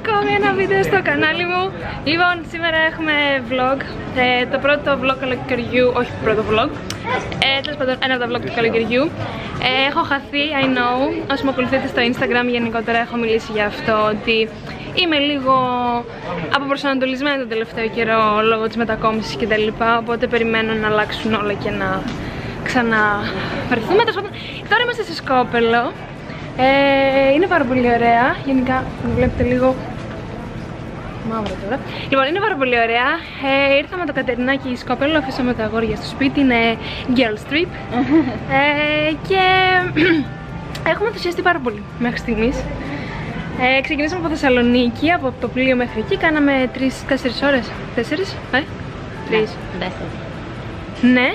ακόμη ένα βίντεο στο κανάλι μου. Λοιπόν, σήμερα έχουμε vlog. Το πρώτο vlog καλοκαιριού, όχι το πρώτο vlog. Τέλος πάντων, ένα από τα vlog του καλοκαιριού. Έχω χαθεί, I know. Όσοι με ακολουθείτε στο Instagram, γενικότερα έχω μιλήσει για αυτό. Ότι είμαι λίγο αποπροσανατολισμένη τον τελευταίο καιρό λόγω της μετακόμισης κτλ. Οπότε περιμένω να αλλάξουν όλα και να ξαναβρεθούμε. Τώρα είμαστε σε Σκόπελο. Είναι πάρα πολύ ωραία. Γενικά, με βλέπετε λίγο μαύρο τώρα. Λοιπόν, είναι πάρα πολύ ωραία. Ήρθαμε το Κατερινάκι Σκόπελο, αφήσαμε τα αγόρια στο σπίτι. Είναι girls trip. Και έχουμε ενθουσιαστεί πάρα πολύ μέχρι στιγμής. Ξεκινήσαμε από Θεσσαλονίκη, από το πλοίο μέχρι εκεί. Κάναμε 3-4 ώρες. 4? 3. Ναι.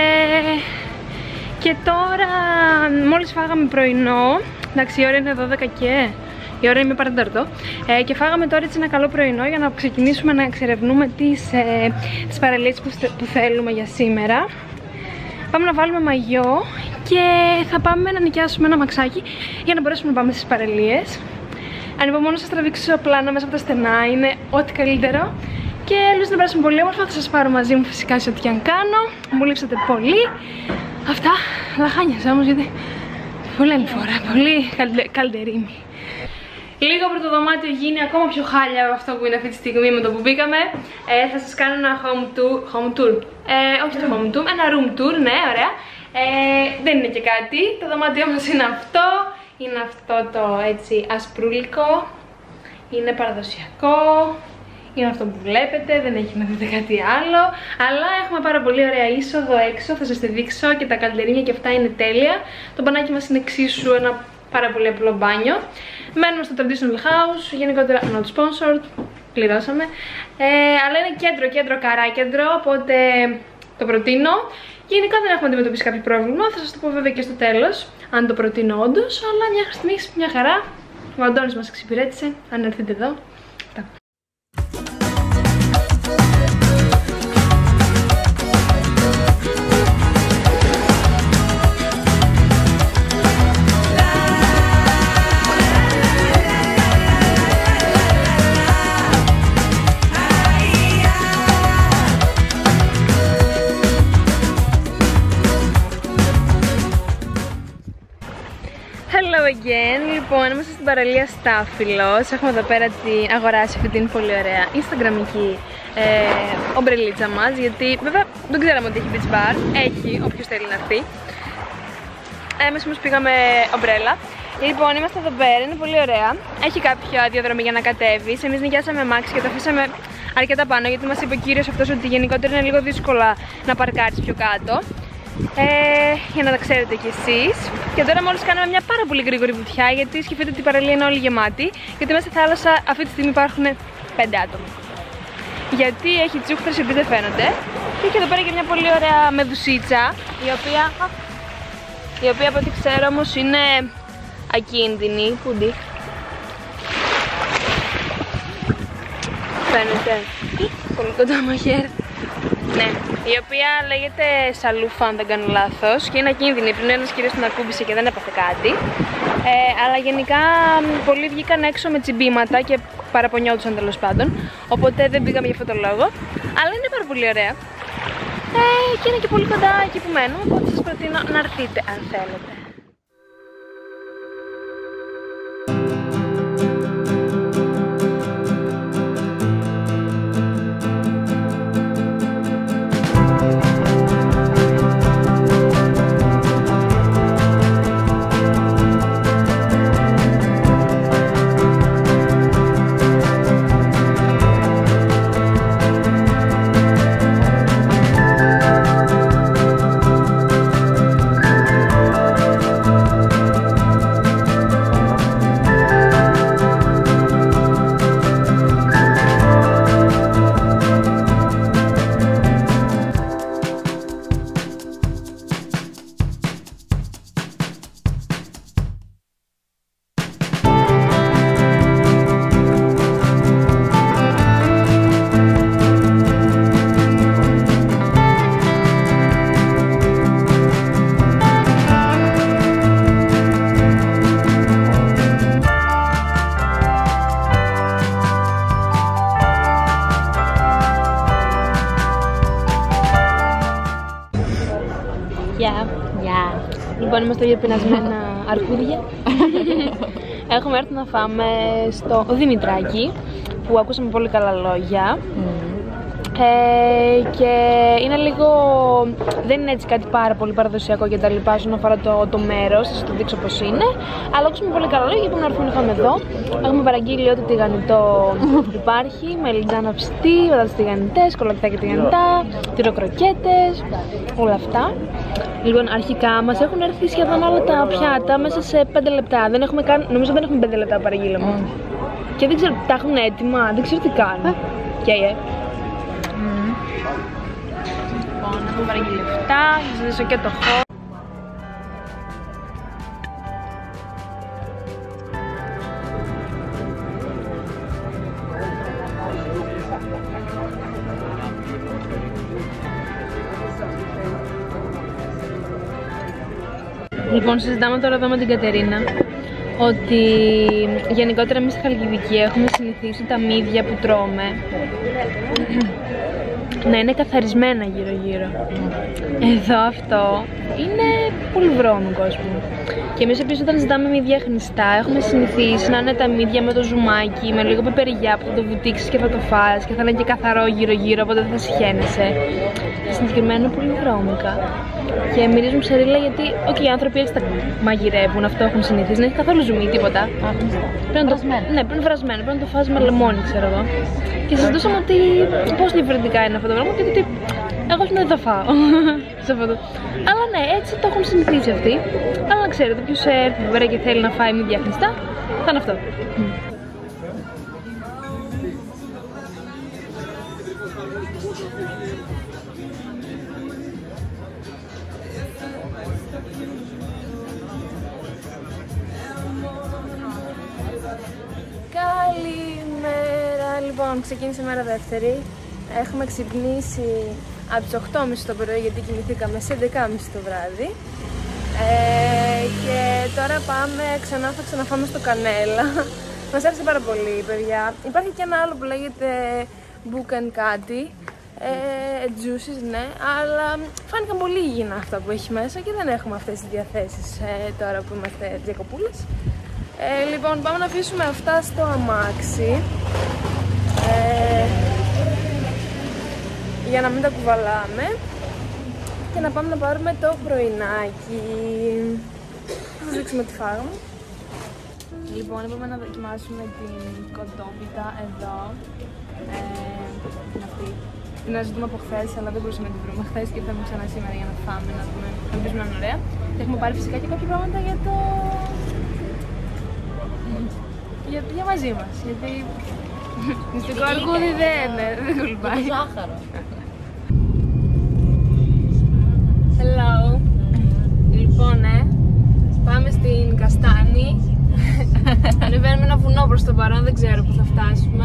Και τώρα μόλις φάγαμε πρωινό. Εντάξει, η ώρα είναι 12 και η ώρα είναι παρατέταρτο. Και φάγαμε τώρα έτσι ένα καλό πρωινό για να ξεκινήσουμε να εξερευνούμε τις παραλίες που θέλουμε για σήμερα. Πάμε να βάλουμε μαγιό και θα πάμε να νοικιάσουμε ένα μαξάκι για να μπορέσουμε να πάμε στις παραλίες. Ανυπομονώ να σας τραβήξω πλάνα μέσα από τα στενά, είναι ό,τι καλύτερο. Και ελπίζω να περάσουμε πολύ όμορφα, θα σας πάρω μαζί μου φυσικά σε ό,τι και αν κάνω. Μου λείψατε πολύ. Αυτά, λαχάνιασα όμως γιατί πολύ άλλη φορά, πολύ καλντερίμι. Λίγο από το δωμάτιο γίνει ακόμα πιο χάλια από αυτό που είναι αυτή τη στιγμή με το που μπήκαμε. Θα σας κάνω ένα home tour. Όχι το home tour, ένα room tour, ναι, ωραία. Δεν είναι και κάτι, το δωμάτιό μας είναι αυτό. Είναι αυτό το έτσι ασπρούλικο. Είναι παραδοσιακό. Είναι αυτό που βλέπετε, δεν έχει να δείτε κάτι άλλο. Αλλά έχουμε πάρα πολύ ωραία είσοδο έξω, θα σας τη δείξω και τα καλντερίνια και αυτά είναι τέλεια. Το μπανάκι μας είναι εξίσου ένα πάρα πολύ απλό μπάνιο. Μένουμε στο Traditional House, γενικότερα not sponsored, πληρώσαμε. Αλλά είναι κέντρο, καρά κέντρο, οπότε το προτείνω. Γενικά δεν έχουμε αντιμετωπίσει κάποιο πρόβλημα, θα σας το πω βέβαια και στο τέλος, αν το προτείνω όντως. Αλλά μια στιγμή, μια χαρά, ο Αντώνης μας εξυπηρέτησε, αν έρθετε εδώ. Hello again. Λοιπόν, είμαστε στην παραλία Στάφυλος. Έχουμε εδώ πέρα αγοράσει αυτή την πολύ ωραία Instagramική ομπρελίτσα μας. Γιατί βέβαια δεν ξέραμε ότι έχει beach bar. Έχει, όποιος θέλει να έρθει. Εμείς όμως πήγαμε ομπρέλα. Λοιπόν, είμαστε εδώ πέρα, είναι πολύ ωραία. Έχει κάποια διαδρομή για να κατέβεις. Εμείς νοικιάσαμε αμάξι και το αφήσαμε αρκετά πάνω. Γιατί μας είπε ο κύριος αυτός ότι γενικότερα είναι λίγο δύσκολα να παρκάρεις πιο κάτω. Για να τα ξέρετε κι εσείς. Και τώρα μόλις κάναμε μια πάρα πολύ γρήγορη βουτιά, γιατί σκεφτείτε ότι η παραλία είναι όλη γεμάτη. Γιατί μέσα στη θάλασσα αυτή τη στιγμή υπάρχουν 5 άτομα. Γιατί έχει τσούχτρες οι οποίες δεν φαίνονται. Και έχει εδώ πέρα και μια πολύ ωραία μεδουσίτσα, η οποία από ό,τι ξέρω όμως είναι ακίνδυνη. Πούντι. Φαίνεται. Πολύ κοντά μαχαίρι. Ναι, η οποία λέγεται σαλούφα αν δεν κάνω λάθος και είναι ακίνδυνη. Πριν ένας κύριος την ακούμπησε και δεν έπαθε κάτι. Αλλά γενικά πολλοί βγήκαν έξω με τσιμπήματα και παραπονιόντουσαν τέλος πάντων. Οπότε δεν πήγαμε για αυτόν τον λόγο. Αλλά είναι πάρα πολύ ωραία. Και είναι και πολύ κοντά εκεί που μένω. Οπότε σας προτείνω να έρθετε αν θέλετε. Λοιπόν, είμαστε για πεινασμένα αρκούδια. Έχουμε έρθει να φάμε στο Δημητράκι, που ακούσαμε πολύ καλά λόγια. Και είναι λίγο, δεν είναι έτσι κάτι πάρα πολύ παραδοσιακό και τα λοιπά όσον αφορά το μέρος, θα σας το δείξω πως είναι. Αλλά ακούσαμε πολύ καλά λόγια, είπαμε να έρθουμε να φάμε εδώ. Έχουμε παραγγείλει ό,τι τηγανιτό υπάρχει, με λιντζάνα ψητή, πατάτες τηγανιτές, κολακτάκια τηγανιτά, τυροκροκέτες, όλα αυτά. Λοιπόν, αρχικά μας έχουν έρθει σχεδόν όλα τα πιάτα μέσα σε 5 λεπτά. Δεν έχουμε καν, νομίζω δεν έχουμε 5 λεπτά παραγγείλαμε. Και δεν ξέρω, τα έχουν έτοιμα, δεν ξέρω τι κάνουν. Λοιπόν, έχουμε παραγγείλει λεφτά, θα σας δώσω και το χώρο. Λοιπόν, συζητάμε τώρα εδώ με την Κατερίνα ότι γενικότερα εμείς στη Χαλκιδική έχουμε συνηθίσει τα μύδια που τρώμε να είναι καθαρισμένα γύρω-γύρω. Εδώ αυτό είναι πολύ βρώμικο, ας πούμε. Και εμείς επίσης όταν ζητάμε μύδια χνιστά έχουμε συνηθίσει να είναι τα μύδια με το ζουμάκι, με λίγο πεπεριγιά που θα το βουτήξεις και θα το φας και θα είναι και καθαρό γύρω-γύρω, οπότε δεν θα συχαίνεσαι. Στην συγκεκριμένα είναι πολύ βρώμικα. Και μυρίζουν ψαρίλα γιατί οι άνθρωποι έτσι τα μαγειρεύουν, αυτό έχουν συνηθίσει. Δεν έχει καθόλου ζουμί, τίποτα. Ναι, πριν βρασμένο, πρέπει να το φας με λεμόνι, ξέρω εγώ. Και συζητούσαμε ότι πώς διαφορετικά είναι αυτό το πράγμα και ότι εγώ δεν θα φάω σε αυτό. Αλλά ναι, έτσι το έχουν συνηθίσει αυτοί. Αλλά να ξέρετε, ποιος έρθει εδώ πέρα και θέλει να φάει μύδια χνιστά, θα είναι αυτό. Καλημέρα, λοιπόν, ξεκίνησε η μέρα δεύτερη. Έχουμε ξυπνήσει από τις 8.30 το πρωί γιατί κοιμηθήκαμε σε 11.30 το βράδυ. Και τώρα πάμε ξανά, θα ξαναφάμε στο Κανέλα. Μας άρεσε πάρα πολύ, παιδιά. Υπάρχει και ένα άλλο που λέγεται Book and κάτι. Juices, ναι, αλλά φάνηκαν πολύ υγιεινά αυτά που έχει μέσα και δεν έχουμε αυτές τις διαθέσεις τώρα που είμαστε διακοπούλες. Λοιπόν, πάμε να αφήσουμε αυτά στο αμάξι για να μην τα κουβαλάμε και να πάμε να πάρουμε το πρωινάκι. Θα σας δείξουμε τι φάγαμε. Λοιπόν, είπαμε να δοκιμάσουμε την κοτόπιτα εδώ. Αυτή. Την αναζητούμε από χθες, αλλά δεν μπορούσαμε να την βρούμε χθες και ήρθαμε ξανά σήμερα για να φάμε, να δούμε. Ελπίζουμε να είναι ωραία. Και έχουμε πάρει φυσικά και κάποια πράγματα για μαζί μας, γιατί μυστικό αρκούδι δεν κολυμπάει. Ζάχαρο. Hello. Λοιπόν, πάμε στην Καστάνη. Ανεβαίνουμε ένα βουνό προς το παρόν, δεν ξέρω που θα φτάσουμε.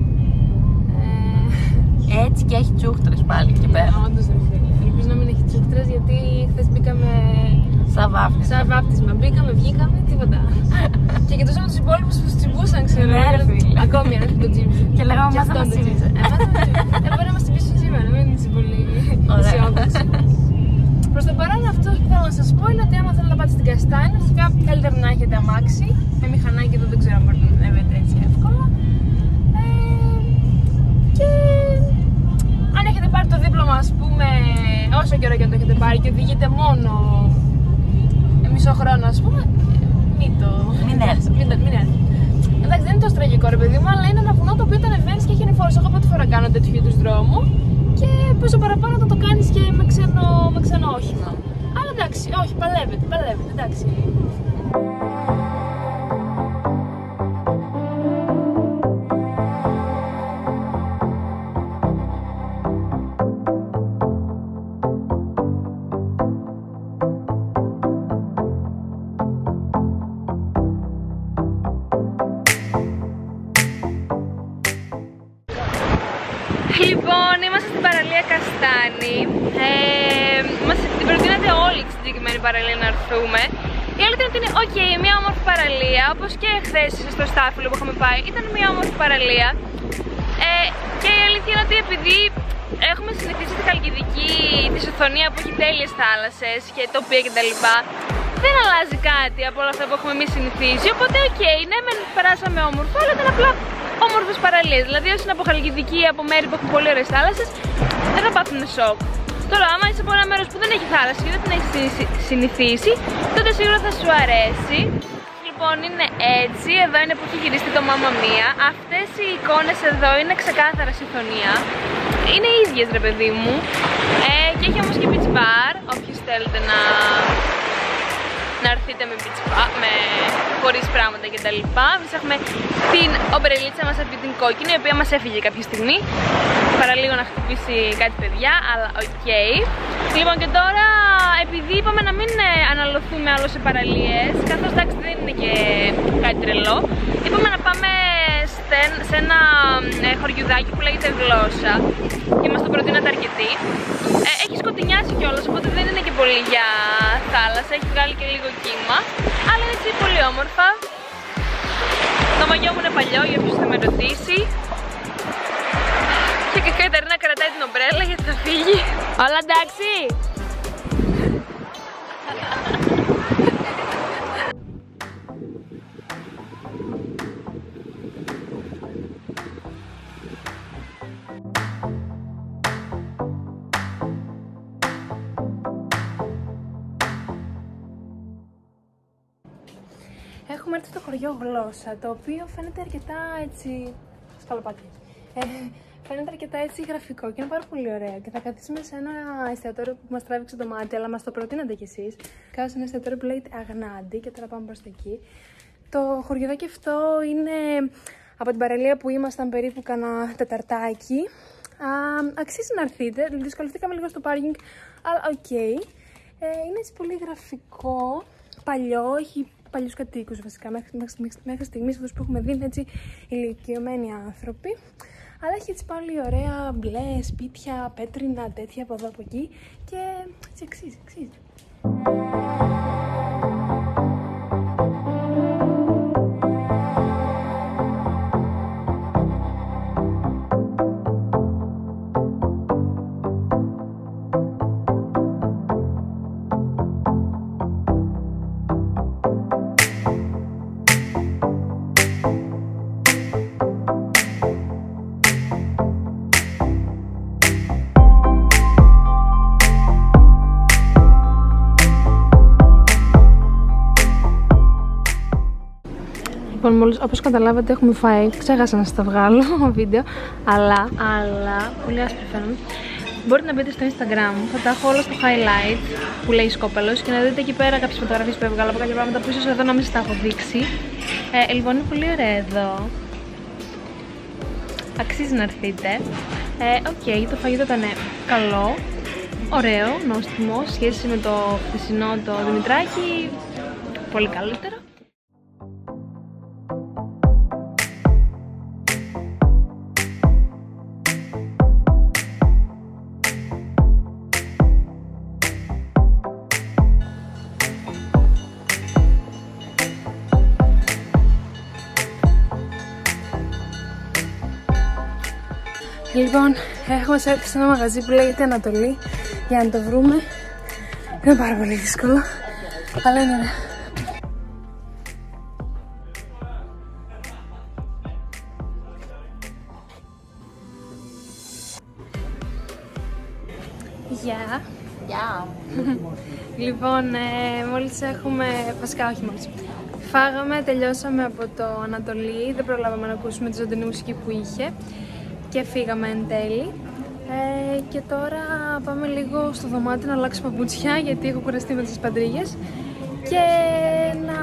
Έτσι και έχει τσούχτρες πάλι εκεί πέρα. Όντως ρε φίλε, ελπίζω να μην έχει τσούχτρες γιατί χθες μπήκαμε σαν βάπτισμα. Μπήκαμε, βγήκαμε, τίποτα. Και κοιτούσαμε τους υπόλοιπους που τσιμπούσαν, ξέρω. Ναι ρε φίλε. Ακόμη ένα που το τσίμπησε. Και λέγαμε μας να μας τσίμπησε. Μπορεί να μας τσιμπήσουν σήμερα, μην είσαι πολύ αισιόδοξη. Προς το παρόν αυτό που θέλω να σας πω είναι ότι άμα θέλετε να πάτε στην Καστάνη, φυσικά καλύτερα να έχετε αμάξι. Με μηχανάκι εδώ δεν ξέρω αν μπορείτε να ανέβετε έτσι εύκολα. Και αν έχετε πάρει το δίπλωμα, ας πούμε, όσο καιρό και αν το έχετε πάρει και οδηγείτε μόνο μισό χρόνο, ας πούμε, μην έρθετε. Εντάξει, δεν είναι τόσο τραγικό ρε παιδί μου, αλλά είναι ένα βουνό το οποίο το ανεβαίνεις και έχει ανηφόρους. Εγώ πρώτη φορά κάνω τέτοιου είδους δρόμο και πόσο παραπάνω θα το κάνεις και με ξένο όχημα. Αλλά εντάξει, όχι, παλεύετε, εντάξει. Λοιπόν, είμαστε στην παραλία Καστάνη. Μας την προτείνατε όλοι στη συγκεκριμένη παραλία να έρθουμε. Η αλήθεια είναι ότι είναι μια όμορφη παραλία, όπως και χθες στο Στάφυλλο που είχαμε πάει. Ήταν μια όμορφη παραλία. Και η αλήθεια είναι ότι επειδή έχουμε συνηθίσει στη Χαλκιδική τη Σωθωνία που έχει τέλειες θάλασσες και τοπία κτλ. δεν αλλάζει κάτι από όλα αυτά που έχουμε εμείς συνηθίσει. Οπότε, οκ, ναι, μεν περάσαμε όμορφο, αλλά ήταν απλά όμορφες παραλίες. Δηλαδή, όσοι είναι από Χαλκιδική, από μέρη που έχουν πολύ ωραίες θάλασσες, δεν θα πάθουν σοκ. Τώρα, άμα είσαι από ένα μέρος που δεν έχει θάλασσα και δεν την έχει συνηθίσει, τότε σίγουρα θα σου αρέσει. Λοιπόν, είναι έτσι. Εδώ είναι που έχει γυριστεί το Mamma Mia. Αυτές οι εικόνες εδώ είναι ξεκάθαρα συμφωνία. Είναι οι ίδιες, ρε παιδί μου. Και έχει όμως και beach bar. Όποιος θέλετε να έρθετε με beach bar, χωρίς πράγματα κτλ. Εμείς έχουμε την ομπρελίτσα μας αυτή την κόκκινη, η οποία μας έφυγε κάποια στιγμή. Παραλίγο να χτυπήσει κάτι, παιδιά, αλλά οκ. Λοιπόν, και τώρα, επειδή είπαμε να μην αναλωθούμε άλλο σε παραλίες, καθώς εντάξει δεν είναι και κάτι τρελό, είπαμε να πάμε σε ένα χωριουδάκι που λέγεται Γλώσσα και μας το προτείνατε αρκετοί. Έχει σκοτεινιάσει κιόλας, οπότε δεν είναι και πολύ για θάλασσα, έχει βγάλει και λίγο κύμα, αλλά είναι έτσι πολύ όμορφα. Το μαγιό μου είναι παλιό, για όποιος θα με ρωτήσει. Και η Κατερίνα κρατάει την ομπρέλα γιατί θα φύγει. Όλα εντάξει! Έχουμε έρθει στο χωριό Γλώσσα, το οποίο φαίνεται αρκετά έτσι... σκαλοπάτι. Φαίνεται αρκετά έτσι γραφικό και είναι πάρα πολύ ωραίο. Και θα καθίσουμε σε ένα εστιατόριο που μας τράβηξε το μάτι, αλλά μας το προτείνατε κι εσείς. Κάτω σε ένα εστιατόριο που λέγεται Αγνάντι και τώρα πάμε προς τα εκεί. Το χωριοδάκι αυτό είναι από την παραλία που ήμασταν περίπου κάνα τεταρτάκι. Αξίζει να έρθετε. Δυσκολευτήκαμε λίγο στο πάρκινγκ, αλλά οκ. Είναι έτσι πολύ γραφικό, παλιό, έχει παλιούς κατοίκους βασικά. Μέχρι στιγμής αυτούς που έχουμε δει είναι έτσι ηλικιωμένοι άνθρωποι. Αλλά έχει έτσι πάλι ωραία μπλε σπίτια, πέτρινα, τέτοια από εδώ από εκεί και έτσι αξίζει. Λοιπόν, όπως καταλάβατε έχουμε φάει, ξέχασα να σας τα βγάλω βίντεο, αλλά πολύ άσπρη φαίνομαι. Μπορείτε να μπείτε στο Instagram μου, θα τα έχω όλα στο highlight που λέει Σκόπελος και να δείτε εκεί πέρα κάποιες φωτογραφίες που έβγαλα από κάποια πράγματα που ίσως εδώ να μην σας τα έχω δείξει. Λοιπόν, είναι πολύ ωραία εδώ. Αξίζει να έρθετε. Το φαγητό ήταν καλό, ωραίο, νόστιμο, σχέση με το χθεσινό το Δημητράκι, πολύ καλύτερο. Λοιπόν, έχουμε έρθει σε ένα μαγαζί που λέγεται Ανατολή για να το βρούμε. Είναι πάρα πολύ δύσκολο, αλλά είναι ωραία. Γεια! Γεια! Λοιπόν, μόλις έχουμε, βασικά όχι μόλις, φάγαμε, τελειώσαμε από το Ανατολή, δεν προλάβαμε να ακούσουμε τη ζωντανή μουσική που είχε και φύγαμε εν τέλει. Και τώρα πάμε λίγο στο δωμάτιο να αλλάξω παπούτσια γιατί έχω κουραστεί με τις παντρίγες και να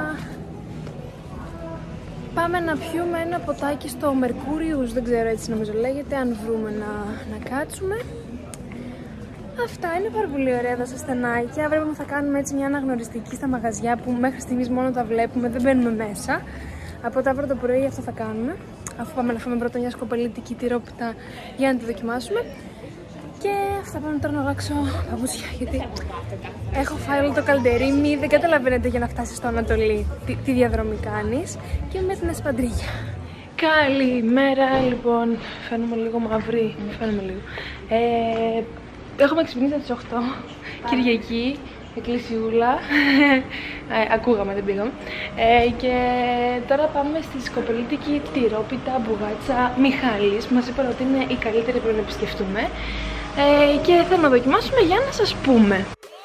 πάμε να πιούμε ένα ποτάκι στο Mercurius, δεν ξέρω έτσι νομίζω λέγεται, αν βρούμε να κάτσουμε. Αυτά, είναι πάρα πολύ ωραία εδώ στα στενάκια. Αύριο θα κάνουμε έτσι μια αναγνωριστική στα μαγαζιά που μέχρι στιγμής μόνο τα βλέπουμε, δεν μπαίνουμε μέσα. Από το αύριο το πρωί αυτό θα κάνουμε. Αφού πάμε να φάμε πρώτα μια σκοπελίτικη τυρόπιτα για να τη δοκιμάσουμε. Και αυτά, πάμε τώρα να αλλάξω παπούτσια γιατί έχω φάει όλο το καλντερίμι, δεν καταλαβαίνετε για να φτάσεις στο Ανατολή τι διαδρομή κάνεις και με την εσπαντρίγια. Καλημέρα, λοιπόν, φαίνομαι λίγο μαύρη, Έχουμε ξυπνήσει στις 8, Κυριακή, εκκλησιούλα. Ακούγαμε, δεν πήγαμε. Και τώρα πάμε στη σκοπελίτικη τυρόπιτα μπουγάτσα Μιχάλης. Μας είπαν ότι είναι η καλύτερη που να επισκεφτούμε. Και θέλουμε να δοκιμάσουμε για να σας πούμε.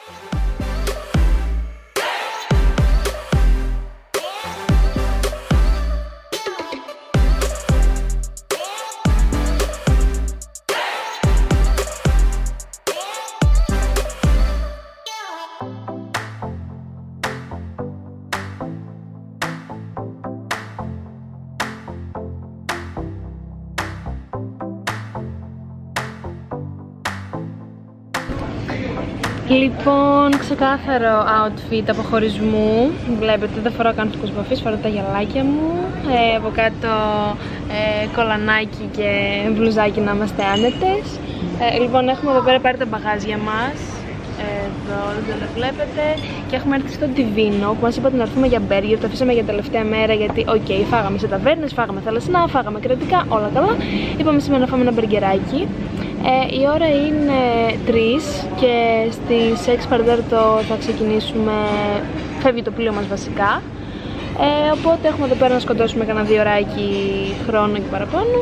Λοιπόν, ξεκάθαρο outfit αποχωρισμού. Βλέπετε, δεν φοράω καν τους βαφείς, φοράω τα γυαλάκια μου. Από κάτω κολανάκι και μπλουζάκι να είμαστε άνετες. Λοιπόν, έχουμε εδώ πέρα πάρει τα μπαγάζια μας. Εδώ δεν το βλέπετε. Και έχουμε έρθει στο Divino που μας είπατε να έρθουμε για μπέργκερ. Το αφήσαμε για τελευταία μέρα γιατί, φάγαμε σε ταβέρνες, φάγαμε θαλασσινά, φάγαμε κρατικά, όλα καλά. Είπαμε σήμερα να φάμε ένα μπεργκεράκι. Η ώρα είναι 3 και στις 6 παρατέταρτο θα ξεκινήσουμε, φεύγει το πλοίο μας βασικά. Οπότε έχουμε εδώ πέρα να σκοτώσουμε κανένα 2 ωράκι χρόνο και παραπάνω.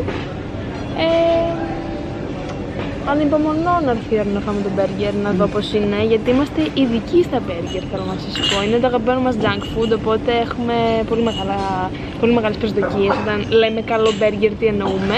Ανυπομονώ να έρθει η ώρα να φάμε το μπέργκερ, να δω πως είναι, γιατί είμαστε ειδικοί στα μπέργκερ, θέλω να σας πω. Είναι το αγαπημένο μας junk food, οπότε έχουμε πολύ μεγάλες προσδοκίες. Όταν λέμε καλό μπέργκερ, τι εννοούμε.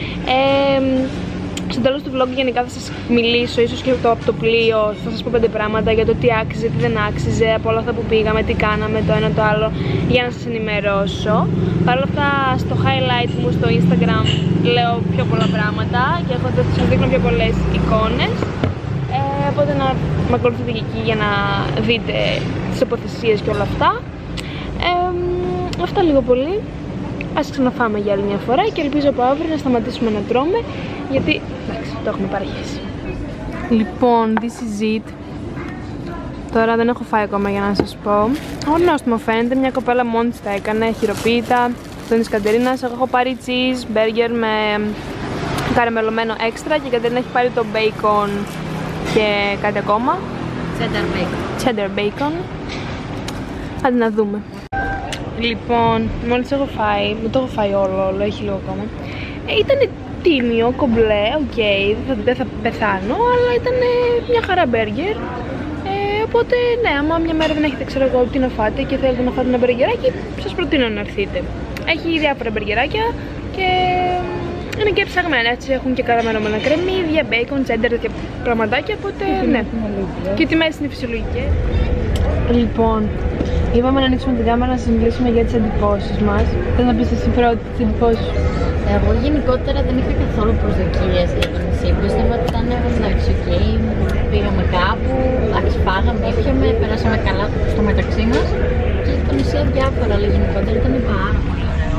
Στο τέλος του vlog γενικά θα σας μιλήσω, ίσως και από το πλοίο, θα σας πω 5 πράγματα για το τι άξιζε, τι δεν άξιζε, από όλα αυτά που πήγαμε, τι κάναμε, το ένα το άλλο, για να σας ενημερώσω. Παρ' όλα αυτά στο highlight μου στο Instagram λέω πιο πολλά πράγματα και θα σας δείχνω πιο πολλές εικόνες. Οπότε να με ακολουθείτε και εκεί για να δείτε τις τοποθεσίες και όλα αυτά. Αυτά λίγο πολύ. Ας ξαναφάμε για άλλη μια φορά και ελπίζω από αύριο να σταματήσουμε να τρώμε, γιατί εντάξει, το έχουμε παραχέσει. Λοιπόν, this is it. Τώρα δεν έχω φάει ακόμα για να σας πω. Όλο νόστιμο φαίνεται, μια κοπέλα μόνη της τα έκανε, χειροποίητα. Αυτό είναι της Κατερίνας. Εγώ έχω πάρει cheese burger με καραμελωμένο έξτρα και η Κατερίνα έχει πάρει το bacon και κάτι ακόμα. Cheddar bacon. Cheddar bacon. Άντε να δούμε. Λοιπόν, μόλις έχω φάει, δεν το έχω φάει όλο, έχει λίγο ακόμα. Ήταν τίμιο, κομπλέ, δεν θα πεθάνω, αλλά ήταν μια χαρά μπέργκερ. Οπότε, ναι, άμα μια μέρα δεν έχετε, ξέρω εγώ, τι να φάτε και θέλετε να φάτε ένα μπεργκεράκι, σας προτείνω να έρθετε. Έχει διάφορα μπεργκεράκια και είναι και ψαγμένα, έτσι, έχουν και καραμελωμένα κρεμμύδια, bacon, cheddar, τέτοια πραγματάκια, οπότε, ναι. Και οι τιμές είναι φυσιολογικές. Λοιπόν, είπαμε να ανοίξουμε την κάμερα να σας μιλήσουμε για τις εντυπώσεις μας. Θες να πεις εσύ πρώτη τις εντυπώσεις σου? Εγώ γενικότερα δεν είχα καθόλου προσδοκίες για το νησί. Πιστεύω ότι ήταν εντάξει, πήγαμε κάπου, φάγαμε, ήπιαμε, περάσαμε καλά στο μεταξύ μας και το νησί αδιάφορα, αλλά γενικότερα ήταν πάρα πολύ ωραίο.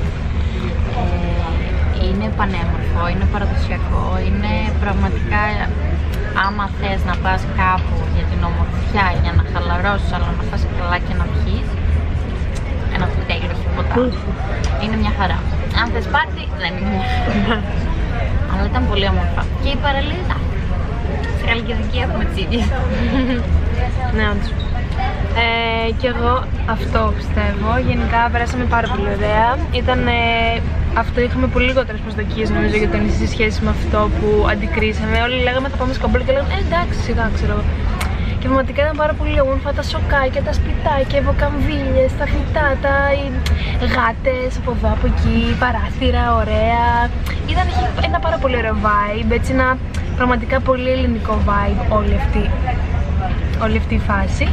Είναι πανέμορφο, είναι παραδοσιακό, είναι πραγματικά. Άμα θες να πας κάπου για την ομορφιά, για να χαλαρώσεις, αλλά να φας καλά και να πιείς ένα κοκτέιλ, όχι ποτά, είναι μια χαρά. Αν θες πάρτι, δεν είναι μια χαρά. Αλλά ήταν πολύ όμορφα. Και η παραλία, σε Χαλκιδική έχουμε τις ίδιες. Ναι, όντως. Και εγώ αυτό πιστεύω. Γενικά περάσαμε πάρα πολύ ωραία. Αυτό είχαμε πολύ λιγότερες προσδοκίες νομίζω για το νησί σε σχέση με αυτό που αντικρίσαμε. Όλοι λέγαμε θα πάμε σκομπόλ και λέγαμε εντάξει, σιγά ξέρω. Και πραγματικά ήταν πάρα πολύ όμορφα τα σοκάκια, τα σπιτάκια, οι βοκαμβίλιες, τα φυτά, οι γάτες από εδώ, από εκεί, παράθυρα, ωραία. Είχε ένα πάρα πολύ ωραίο vibe, έτσι ένα πραγματικά πολύ ελληνικό vibe όλη αυτή η φάση.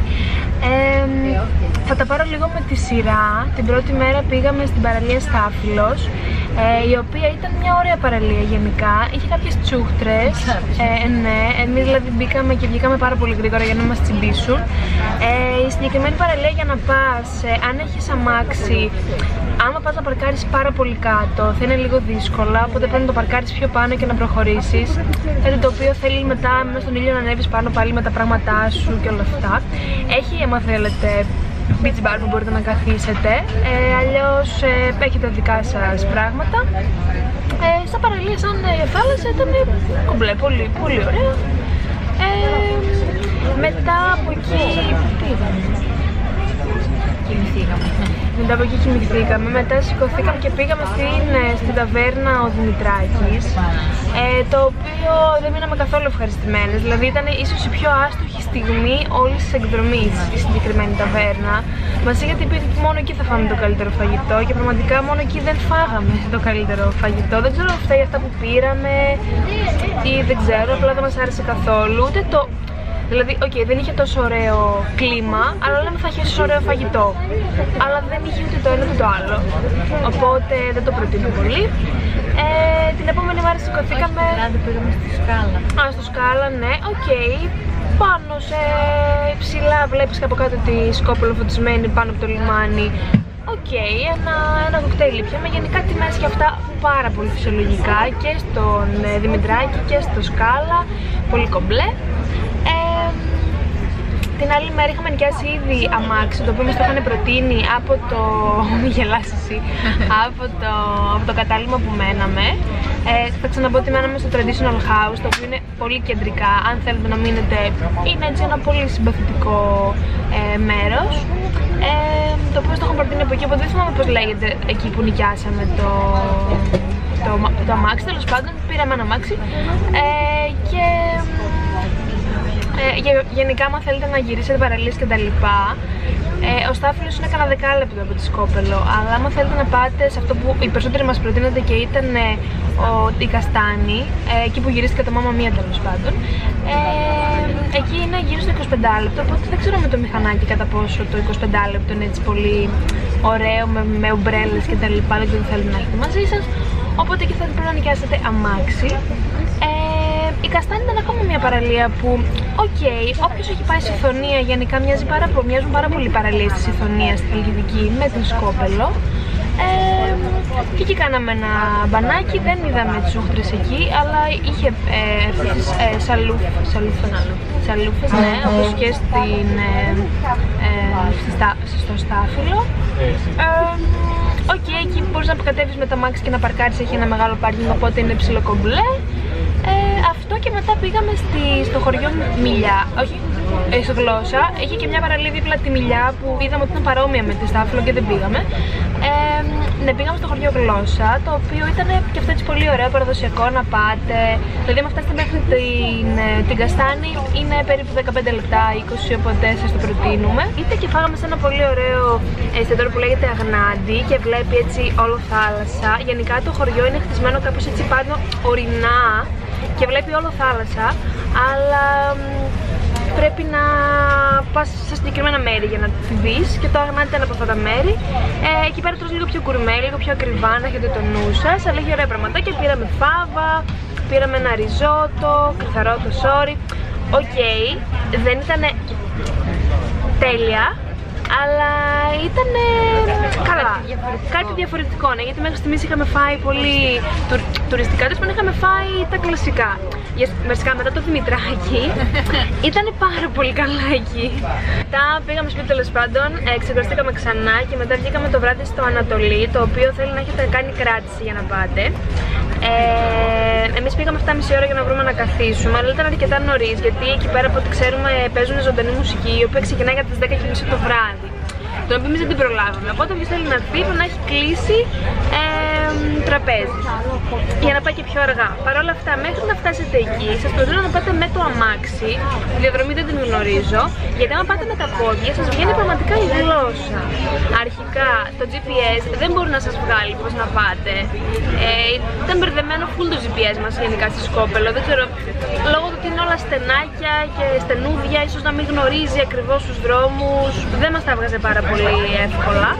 Θα τα πάρω λίγο με τη σειρά. Την πρώτη μέρα πήγαμε στην παραλία Στάφυλος, η οποία ήταν μια ωραία παραλία γενικά. Είχε κάποιες τσούχτρες. Ναι, εμείς δηλαδή μπήκαμε και βγήκαμε πάρα πολύ γρήγορα για να μας τσιμπήσουν. Η συγκεκριμένη παραλία για να πας, αν έχεις αμάξι, άμα πας να παρκάρεις πάρα πολύ κάτω, θα είναι λίγο δύσκολα. Οπότε πρέπει να το παρκάρεις πιο πάνω και να προχωρήσεις. Κάτι το οποίο θέλει μετά μέσα στον ήλιο να ανέβεις πάνω πάλι με τα πράγματά σου και όλα αυτά. Έχει, άμα θέλετε, beach bar που μπορείτε να καθίσετε, αλλιώς έχετε δικά σας πράγματα. Στα παραλία σαν θάλασσα ήταν κομπλέ, πολύ, πολύ ωραία. Μετά από εκεί... Τι είδαμε? Κοιμηθήκαμε. Μετά από εκεί κοιμηθήκαμε, μετά σηκωθήκαμε και πήγαμε στην ταβέρνα ο Δημητράκης, το οποίο δεν μείναμε καθόλου ευχαριστημένες. Δηλαδή ήταν ίσως η πιο άστοχη στιγμή όλης της εκδρομής η συγκεκριμένη ταβέρνα. Μας είχατε πει ότι μόνο εκεί θα φάμε το καλύτερο φαγητό και πραγματικά μόνο εκεί δεν φάγαμε το καλύτερο φαγητό. Δεν ξέρω αν φταίει αυτά που πήραμε ή δεν ξέρω, απλά δεν μας άρεσε καθόλου. Ούτε το... Δηλαδή, δεν είχε τόσο ωραίο κλίμα, αλλά λέμε θα είχε ωραίο φαγητό. Αλλά δεν είχε ούτε το ένα ούτε το άλλο. Οπότε δεν το προτείνω πολύ. Την επόμενη μέρα σηκωθήκαμε. Πήγαμε στη Σκάλα. Στο Σκάλα, ναι, Πάνω σε ψηλά βλέπεις από κάτω τη Σκόπελο φωτισμένη πάνω από το λιμάνι. Ένα κοκτέιλ πιάμε. Γενικά τιμές και αυτά πάρα πολύ φυσιολογικά και στον Δημητράκη και στο Σκάλα. Πολύ κομπλέ. Την άλλη μέρα είχαμε νοικιάσει ήδη αμάξι, το οποίο μας το είχαν προτείνει από το... Μη γελάσεις εσύ. από το κατάλημα που μέναμε. Θα ξαναπώ ότι μέναμε στο Traditional House, το οποίο είναι πολύ κεντρικά. Αν θέλετε να μείνετε, είναι έτσι ένα πολύ συμπαθητικό μέρος. Το οποίο το έχω προτείνει από εκεί, οπότε δεν θυμάμαι πώς λέγεται εκεί που νοικιάσαμε το αμάξι. Τέλος πάντων, πήραμε ένα αμάξι και... γενικά, άμα θέλετε να γυρίσετε παραλίες και τα λοιπά, ο Στάφυλος είναι κανένα δεκάλεπτο από τη Σκόπελο, αλλά άμα θέλετε να πάτε σε αυτό που οι περισσότεροι μας προτείνατε και ήταν η Καστάνη, εκεί που γυρίστηκε το Μάμα Μία τέλος πάντων, εκεί είναι γύρω στο 25 λεπτό, οπότε δεν ξέρω με το μηχανάκι κατά πόσο το 25 λεπτό είναι έτσι πολύ ωραίο με ομπρέλες και τα λοιπά, δεν ξέρω τι θέλετε να έχετε μαζί σας, οπότε εκεί θα πρέπει να νοικιάσετε αμάξι. Η Καστάνη ήταν ακόμα μια παραλία που, όποιος έχει πάει στη Ιθωνία, γενικά μοιάζουν πάρα πολύ παραλίες της Ιθωνίας στη Χαλκιδική με την Σκόπελο. Και εκεί κάναμε ένα μπανάκι, δεν είδαμε τις ούχτρες εκεί, αλλά είχε σαλούφες, ναι, όπως και στο Στάφυλο. Εκεί μπορείς να κατέβεις με τα μάξι και να παρκάρεις, έχει ένα μεγάλο πάρκινγκ, οπότε είναι ψηλό κομπλέ. Αυτό και μετά πήγαμε στο χωριό Μιλιά, στο Γλώσσα. Είχε και μια παραλία δίπλα τη Μιλιά που είδαμε ότι ήταν παρόμοια με τη Στάφυλο και δεν πήγαμε. Ναι, πήγαμε στο χωριό Γλώσσα, το οποίο ήταν και αυτό έτσι πολύ ωραίο, παραδοσιακό να πάτε. Δηλαδή, αν φτάσετε μέχρι την Καστάνη, είναι περίπου 15 λεπτά, 20, οπότε σας το προτείνουμε. Είτε και φάγαμε σε ένα πολύ ωραίο εστιατόριο που λέγεται Αγνάντι και βλέπει έτσι όλο θάλασσα. Γενικά το χωριό είναι χτισμένο κάπως έτσι πάνω ορεινά και βλέπει όλο θάλασσα, αλλά πρέπει να πας σε συγκεκριμένα μέρη για να τη δεις και το Αγνάντι ήταν από αυτά τα μέρη. Εκεί πέρα τρως λίγο πιο κουρμέ, λίγο πιο ακριβά, να έχετε το νου σας, αλλά έχει ωραία πραγματάκια. Πήραμε φάβα, πήραμε ένα ριζότο, καθαρό το σόρι. Δεν ήταν τέλεια, αλλά ήταν καλά, κάτι διαφορετικό, ναι, γιατί μέχρι στιγμής είχαμε φάει πολύ τουριστικά, δεν είχαμε φάει τα κλασικά. Βασικά μετά το Δημητράκη ήταν πάρα πολύ καλά εκεί. Μετά πήγαμε σπίτι τέλος πάντων, ξεκουραστήκαμε ξανά και μετά βγήκαμε το βράδυ στο Ανατολή, το οποίο θέλει να έχετε κάνει κράτηση για να πάτε. Εμείς πήγαμε 7,5 ώρα για να βρούμε να καθίσουμε, αλλά ήταν αρκετά νωρίς, γιατί εκεί πέρα από ό,τι ξέρουμε παίζουν ζωντανή μουσική, η οποία ξεκινάει για τις 10:30 το βράδυ. Τον οποίο εμείς δεν την προλάβαμε, οπότε όποιος θέλει να δει πρέπει να έχει κλείσει τραπέζι για να πάει και πιο αργά. Παρ' όλα αυτά, μέχρι να φτάσετε εκεί, σας προτείνω να πάτε με το αμάξι. Τη διαδρομή δεν την γνωρίζω, γιατί άμα πάτε με τα πόδια σας βγαίνει πραγματικά η γλώσσα. Αρχικά το GPS δεν μπορεί να σας βγάλει πώς να πάτε. Ήταν μπερδεμένο full το GPS μας γενικά στη Σκόπελο, δεν ξέρω, λόγω του ότι είναι όλα στενάκια και στενούδια, ίσως να μην γνωρίζει ακριβώς τους δρόμους, δεν μας τα βγάζε πάρα πολύ εύκολα.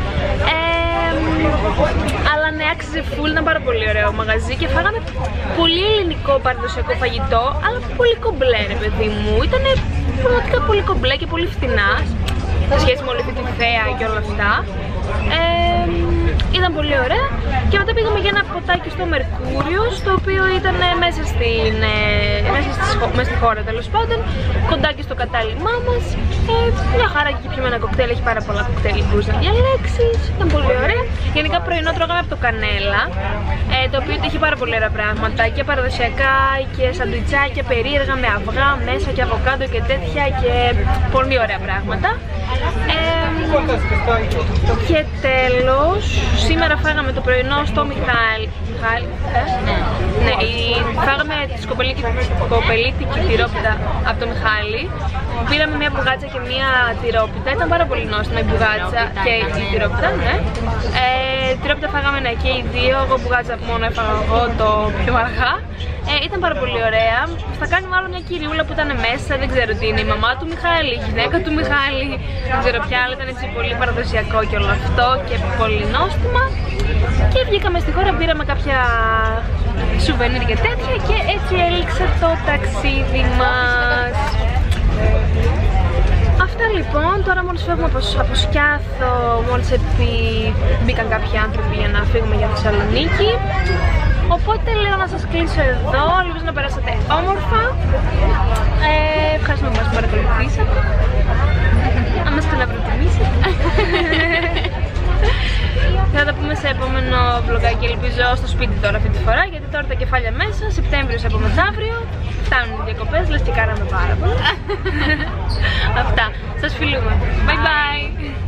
Αλλά ναι, άξιζε full, ήταν πάρα πολύ ωραίο μαγαζί και φάγαμε πολύ ελληνικό παραδοσιακό φαγητό, αλλά πολύ κομπλέ ρε παιδί μου. Ήτανε πραγματικά πολύ κομπλέ και πολύ φθηνά σε σχέση με όλη αυτή τη θέα και όλα αυτά. Ήταν πολύ ωραία. Και μετά πήγαμε για ένα ποτάκι στο Μερκούριο, το οποίο ήταν μέσα στη χώρα τέλος πάντων, κοντά και στο κατάλημά μας. Μια χαρά και πιούμε ένα κοκτέιλ, έχει πάρα πολλά κοκτέιλ που μπορείς να διαλέξεις, ήταν πολύ ωραία. Γενικά πρωινό τρώγαμε από το Κανέλα, το οποίο είχε πάρα πολύ ωραία πράγματα και παραδοσιακά και σαντουιτσάκια περίεργα με αυγά μέσα και αβοκάντο και τέτοια και πολύ ωραία πράγματα. Και τέλος, σήμερα φάγαμε το πρωινό στο Μιχάλη. Ναι, φάγαμε τη σκοπελίτικη τυρόπιτα από το Μιχάλη. Πήραμε μια μπουγάτσα και μια τυρόπιτα. Ήταν πάρα πολύ νόστιμα η μπουγάτσα και η τυρόπιτα, ναι. Τυρόπιτα φάγαμε και οι δύο. Εγώ μπουγάτσα μόνο έφαγα εγώ το πιο αργά. Ήταν πάρα πολύ ωραία. Θα κάνει μάλλον μια κυριούλα που ήταν μέσα. Δεν ξέρω τι είναι, η μαμά του Μιχάλη, η γυναίκα του Μιχάλη. Δεν ξέρω ποια, αλλά ήταν έτσι πολύ παραδοσιακό και όλο αυτό και πολύ νόστιμα. Και βγήκαμε στη χώρα, πήραμε κάποια σουβενίρ και τέτοια και έτσι έληξε το ταξίδι μας. Αυτά λοιπόν, τώρα μόλις φεύγουμε από Σκιάθο, μόλις μπήκαν κάποιοι άνθρωποι για να φύγουμε για Θεσσαλονίκη. Οπότε λέω να σας κλείσω εδώ, ελπίζω να περάσατε όμορφα. Ευχαριστούμε που μας παρακολουθήσατε. Αν μας προτιμήσετε. Θα τα πούμε σε επόμενο vlogάκι, ελπίζω στο σπίτι τώρα αυτή τη φορά, γιατί τώρα τα κεφάλια μέσα, Σεπτέμβριος από μεθαύριο, φτάνουν οι διακοπές, λες και κάναμε πάρα πολλά. Αυτά, σας φιλούμε. Bye bye!